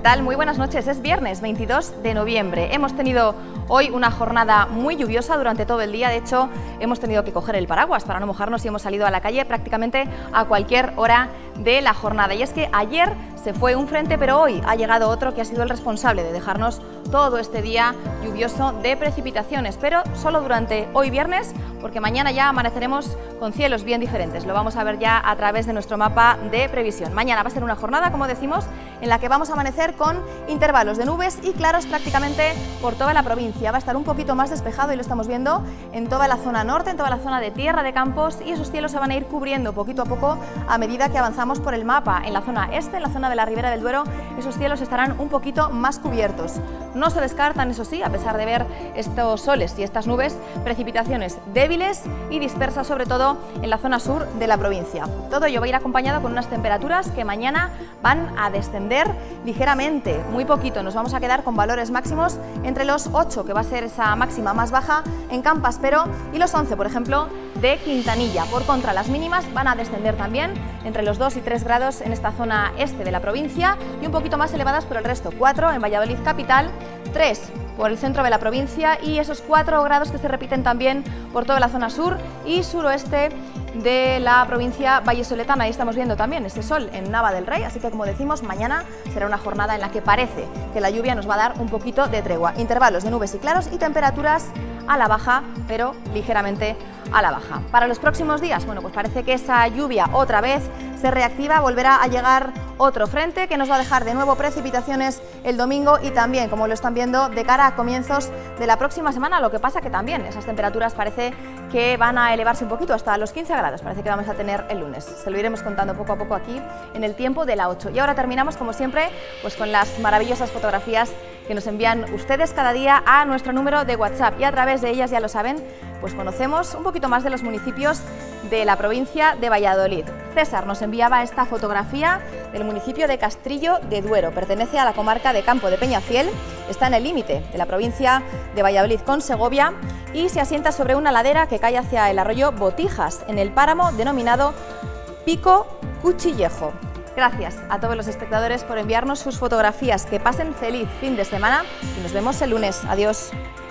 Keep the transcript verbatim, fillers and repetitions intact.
tal? Muy buenas noches. Es viernes veintidós de noviembre. Hemos tenido hoy una jornada muy lluviosa durante todo el día. De hecho, hemos tenido que coger el paraguas para no mojarnos y hemos salido a la calle prácticamente a cualquier hora de la jornada. Y es que ayer se fue un frente, pero hoy ha llegado otro que ha sido el responsable de dejarnos todo este día lluvioso de precipitaciones, pero solo durante hoy viernes, porque mañana ya amaneceremos con cielos bien diferentes. Lo vamos a ver ya a través de nuestro mapa de previsión. Mañana va a ser una jornada, como decimos, en la que vamos a amanecer con intervalos de nubes y claros prácticamente por toda la provincia. Va a estar un poquito más despejado y lo estamos viendo en toda la zona norte, en toda la zona de Tierra de Campos, y esos cielos se van a ir cubriendo poquito a poco a medida que avanzamos por el mapa. En la zona este, en la zona de la Ribera del Duero, esos cielos estarán un poquito más cubiertos. No se descartan, eso sí, a pesar de ver estos soles y estas nubes, precipitaciones débiles y dispersas, sobre todo en la zona sur de la provincia. Todo ello va a ir acompañado con unas temperaturas que mañana van a descender ligeramente, muy poquito. Nos vamos a quedar con valores máximos entre los ocho, que va a ser esa máxima más baja en Campaspero, y los once, por ejemplo, de Quintanilla. Por contra, las mínimas van a descender también entre los dos y tres grados en esta zona este de la provincia y un poquito más elevadas por el resto. cuatro en Valladolid capital, tres por el centro de la provincia y esos cuatro grados que se repiten también por toda la zona sur y suroeste de la provincia vallesoletana. Ahí estamos viendo también ese sol en Nava del Rey, así que, como decimos, mañana será una jornada en la que parece que la lluvia nos va a dar un poquito de tregua. Intervalos de nubes y claros y temperaturas a la baja, pero ligeramente a la baja. Para los próximos días, bueno, pues parece que esa lluvia otra vez se reactiva, volverá a llegar otro frente que nos va a dejar de nuevo precipitaciones el domingo y también, como lo están viendo, de cara a comienzos de la próxima semana. Lo que pasa que también esas temperaturas parece que van a elevarse un poquito hasta los quince grados, parece que vamos a tener el lunes. Se lo iremos contando poco a poco aquí en el tiempo de la ocho. Y ahora terminamos, como siempre, pues con las maravillosas fotografías que nos envían ustedes cada día a nuestro número de WhatsApp, y a través de ellas, ya lo saben, pues conocemos un poquito más de los municipios de la provincia de Valladolid. César nos enviaba esta fotografía del municipio de Castrillo de Duero. Pertenece a la comarca de Campo de Peñafiel, está en el límite de la provincia de Valladolid con Segovia y se asienta sobre una ladera que cae hacia el arroyo Botijas, en el páramo denominado Pico Cuchillejo. Gracias a todos los espectadores por enviarnos sus fotografías. Que pasen feliz fin de semana y nos vemos el lunes. Adiós.